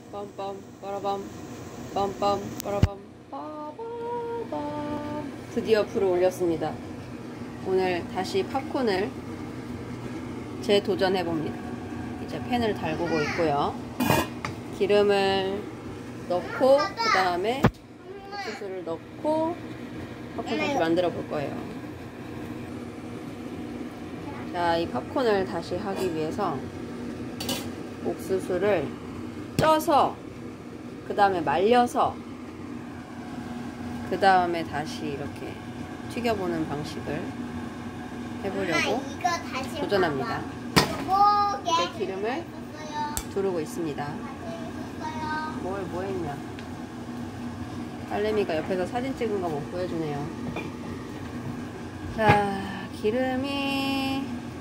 빰빰 빠라밤 빰빰 빠라밤 빠바밤. 드디어 불을 올렸습니다. 오늘 다시 팝콘을 재도전해봅니다. 이제 팬을 달구고 있고요. 기름을 넣고 그 다음에 옥수수를 넣고 팝콘 다시 만들어 볼 거예요. 자, 이 팝콘을 다시 하기 위해서 옥수수를 쪄서 그 다음에 말려서 그 다음에 다시 이렇게 튀겨보는 방식을 해보려고 도전합니다. 이제 기름을 두르고 있습니다. 뭐 했냐? 딸내미가 옆에서 사진 찍은 거 뭐 보여주네요. 자, 기름이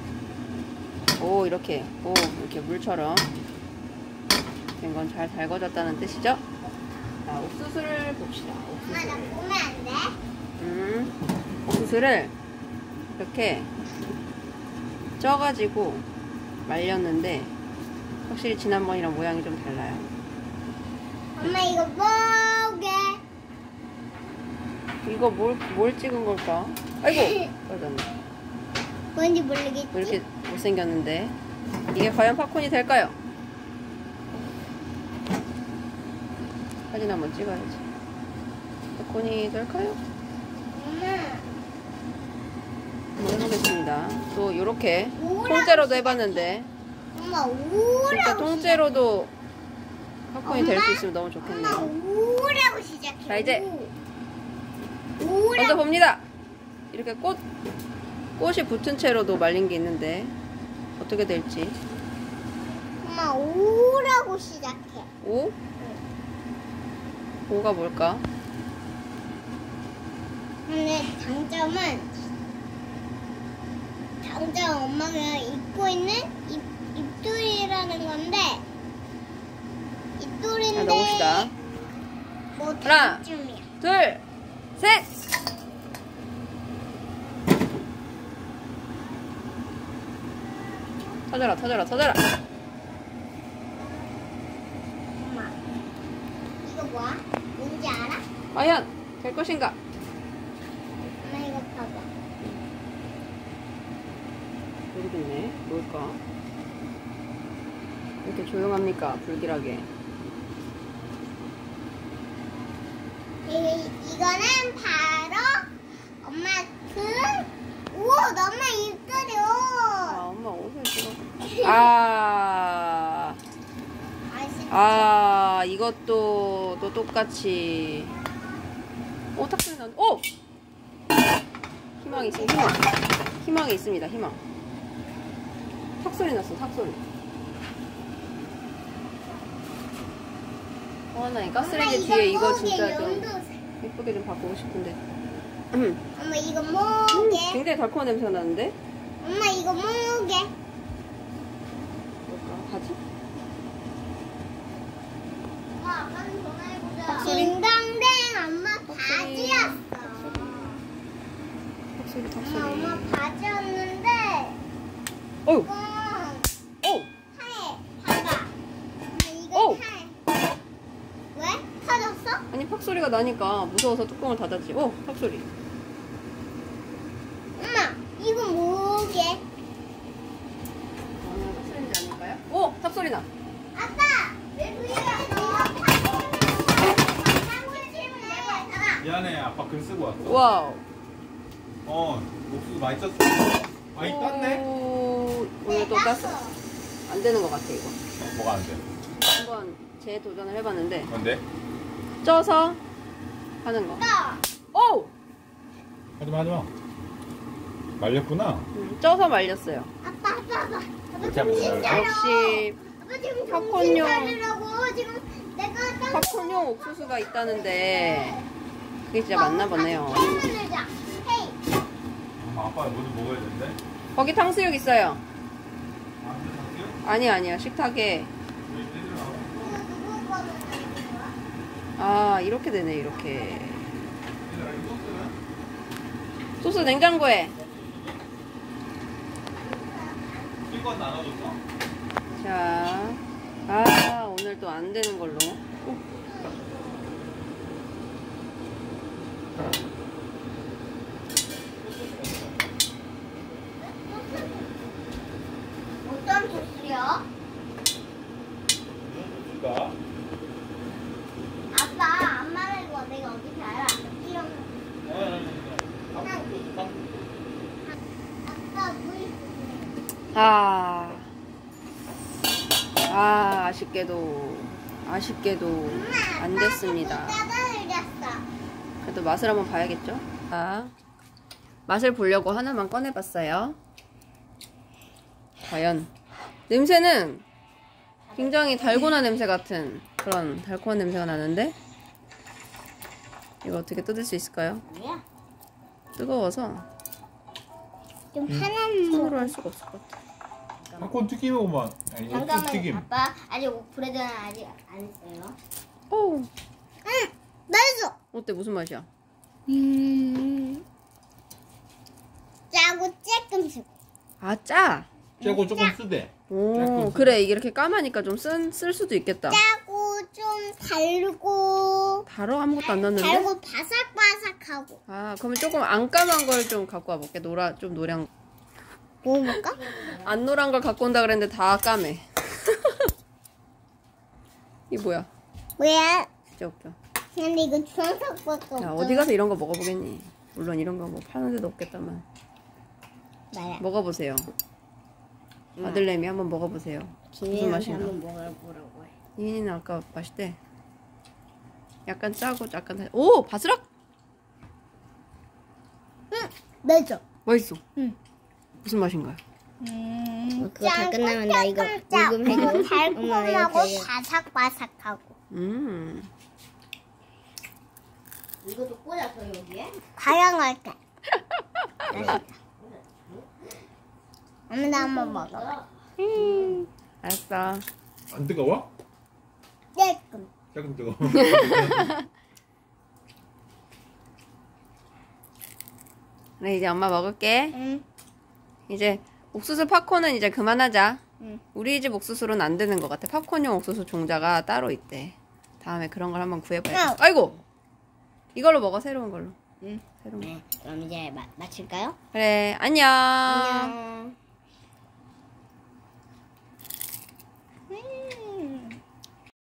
이렇게 물처럼 된 건 잘 달궈졌다는 뜻이죠? 자, 옥수수를 봅시다. 옥수수를. 나 보면 안 돼? 옥수수를 이렇게 쪄가지고 말렸는데 확실히 지난번이랑 모양이 좀 달라요. 엄마 이거 뭐게? 이거 뭘 찍은 걸까? 아이고! 떨어졌네. 뭔지 모르겠지? 왜 이렇게 못생겼는데? 이게 과연 팝콘이 될까요? 사진 한번 찍어야지. 팝콘이 될까요? 엄마. 한번 해보겠습니다. 또 이렇게 통째로도 해봤는데 엄마 진짜 우라고 통째로도 팝콘이 될 수 있으면 너무 엄마 좋겠네요. 우라고 시작해. 자, 이제 우라고. 먼저 봅니다. 이렇게 꽃이 붙은 채로도 말린 게 있는데 어떻게 될지. 엄마 우라고 시작해. 오? 오가 뭘까? 근데 장점 엄마가 입고 있는 입술이라는 건데 입술인데 자, 넣읍시다. 뭐 하나. 단점이야. 둘, 셋! 터져라. 엄마 이거 뭐야? 뭔지 알아? 과연 될 것인가? 엄마 이거 봐봐. 모르겠네. 뭘까? 왜 이렇게 조용합니까? 불길하게. 이거는 바로 엄마 옷 엄마 입술이 옷. 엄마 옷을 찍어. 아쉽지? 이것도 또 똑같이. 탁 소리 나는데. 오! 희망이 있습니다. 희망이 있습니다. 희망. 탁 소리 났어. 탁 소리. 나 이 가스레인지 뒤에 이거 진짜 좀 예쁘게 좀 바꾸고 싶은데. 엄마 이거 뭐게? 굉장히 달콤한 냄새가 나는데? 엄마 이거 뭐게? 뭘까? 바지? 엄마 아빠는 전화해보자. 닭소리? 딩동댕 엄마 바지였어. 탁소리. 엄마 바지였는데 어휴! 이건 오! 하얘. 봐봐. 엄마 이거 오! 하얘. 왜? 터졌어? 아니, 팍 소리가 나니까 무서워서 뚜껑을 닫았지. 팍 소리. 엄마 이거 뭐게? 탑소리인지 아닐까요? 탑소리 나. 아빠 왜 그래요? 미안해, 아빠 글 쓰고 왔어. 와우. 옥수수 많이 쪘어. 많이 떴네? 오늘 또 땄어. 안 되는 것 같아, 이거. 뭐가 안 돼? 한번 재도전을 해봤는데, 뭔데? 쪄서 하는 거. 오! 하지마. 말렸구나. 쪄서 말렸어요. 아빠 이렇게 하면 정신 되나요? 차려. 역시 아빠 지금 팝콘용. 정신 차리라고. 지금 내가 팝콘용 옥수수가 있다는데, 그게 진짜 맞나 보네요. 헤이. 아빠 뭐좀 먹어야 되는데? 거기 탕수육 있어요. 아, 아니야. 식탁에. 이렇게 되네, 이렇게. 소스 냉장고에. 건 나눠줬어. 자, 오늘 잘 또 안 되는 걸로. 어떤 소스요? 누가? 아빠 안 말한 거 내가 어떻게 알아? 이런 아빠 물 주세요. 아쉽게도 안 됐습니다. 따다흘렸어. 그래도 맛을 한번 봐야겠죠? 자, 맛을 보려고 하나만 꺼내봤어요. 과연 냄새는 굉장히 달고나 냄새 같은 그런 달콤한 냄새가 나는데 이거 어떻게 뜯을 수 있을까요? 뭐야? 뜨거워서 좀 하나만 손으로 할 수가 없을 것 같아. 팝콘 튀김이구만. 아니 잠깐만 튀김. 아빠 아직 브레드는 아직 안 했어요. 오, 응, 맛있어. 어때? 무슨 맛이야? 짜고 조금씩. 아, 짜! 짜고 조금 쓰대. 오, 그래. 이게 이렇게 까마니까 좀 쓸 수도 있겠다. 짜고 좀 달고 달어? 아무것도 안 넣었는데? 달고 바삭바삭하고. 아, 그러면 조금 안 까만 걸 좀 갖고 와볼게. 좀 노란. 먹어볼까? 안 노란 걸 갖고 온다 그랬는데 다 까매. 이게 뭐야? 뭐야? 진짜 웃겨. 근데 이거 주황색밖에 없어. 야, 어디 가서 이런 거 먹어보겠니? 물론 이런 거 뭐 파는 데도 없겠다만. 말야. 먹어보세요. 아들내미 한번 먹어보세요. 무슨 맛인가? 한번 먹어보라고 해. 이인이는 아까 맛있대. 약간 짜고 약간 오! 바스락! 응, 매죠. 맛있어. 응. 무슨 맛인가요? 그거 다 끝나면 나 이거 녹음해줘. 달콤하고 바삭바삭하고. 이것도 꽂아서 여기에? 다양할게. 엄마 한번 먹어봐. 알았어. 안 뜨거워? 조금. 조금 뜨거워. 네, 이제 엄마 먹을게. 응. 이제 옥수수 팝콘은 이제 그만하자. 응. 우리 집 옥수수로는 안 되는 것 같아. 팝콘용 옥수수 종자가 따로 있대. 다음에 그런 걸 한번 구해봐야겠어. 아이고! 이걸로 먹어, 새로운 걸로. 응. 새로운 거. 네, 그럼 이제 마칠까요? 그래, 안녕. 안녕.